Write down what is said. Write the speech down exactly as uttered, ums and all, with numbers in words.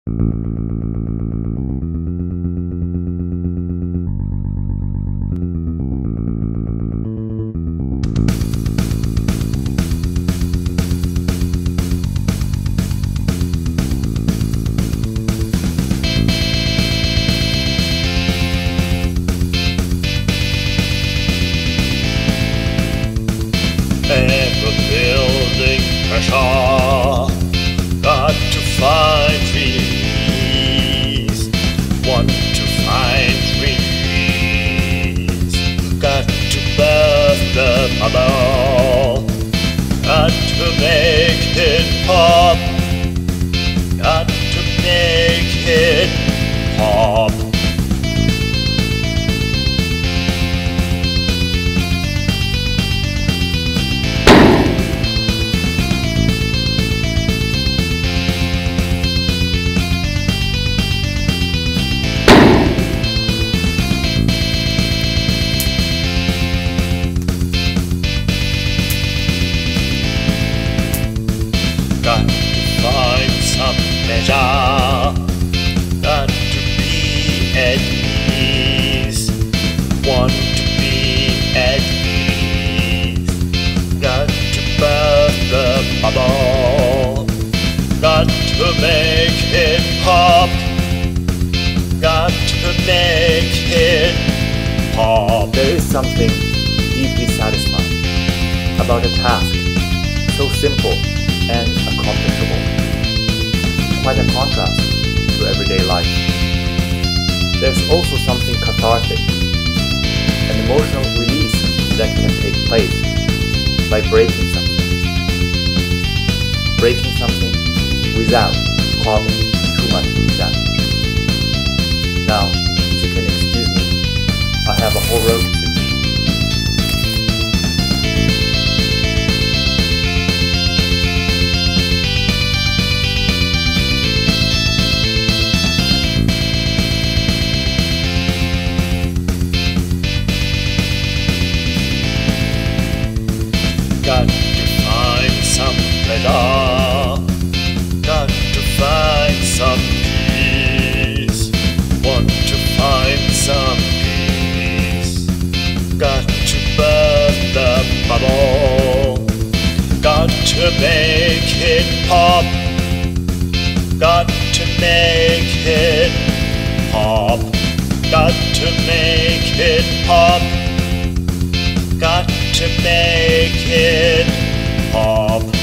Ever building pressure, got to find release. Want to find release, got to burst the bubble, got to make it pop, got to make it pop. Got to find some measure, got to be at ease, want to be at ease, got to burst the bubble, got to make it pop, got to make it pop. There is something deeply satisfying about a task so simple and accomplishable, quite a contrast to everyday life. There's also something cathartic, an emotional release that can take place by breaking something. Breaking something without causing too much damage. Now, if you can excuse me, I have a whole road to do. Got to find some pleasure, got to find some peace, want to find some peace, got to burst the bubble, got to make it pop, got to make it pop, got to make it pop, got to make it pop.